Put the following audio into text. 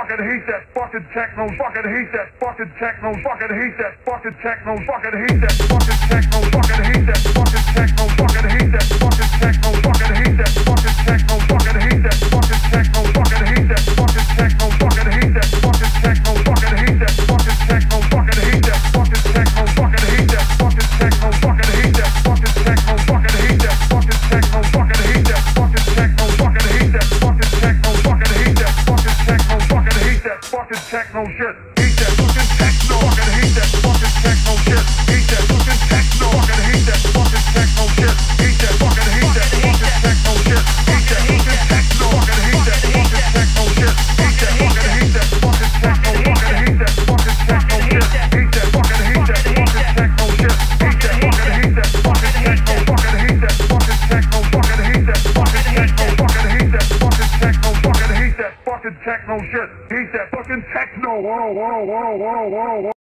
fucking hate that fucking techno, fucking hate that fucking techno, fucking hate that fucking techno, fucking hate that fucking techno, fucking hate that fucking techno, fucking hate that fucking techno, fucking hate that fucking techno, fucking hate that fucking techno, fucking hate that fucking techno, fucking hate that fucking techno, fucking hate that fucking techno, fucking hate that fucking techno, fucking hate that fucking techno, fucking hate that fucking techno, fucking hate that fucking techno, fucking hate that fucking techno, fucking hate that fucking techno, fucking hate that fucking techno, fucking hate that fucking techno shit. Hate that fucking techno, fucking hate that fucking techno shit. Hate that fucking techno, fucking hate that fucking techno shit. Hate that fucking hate that fucking techno shit. Hate that fucking techno, fucking hate that fucking techno shit. Hate that fucking hate that fucking techno, fucking hate that fucking techno shit. Hate that fucking hate that fucking techno shit. Hate that fucking hate that fucking techno, fucking hate that fucking techno, fucking hate that fucking techno, fucking hate that fucking techno, fucking hate that fucking techno shit. Hate that fucking techno. Whoa, whoa, whoa, whoa, whoa.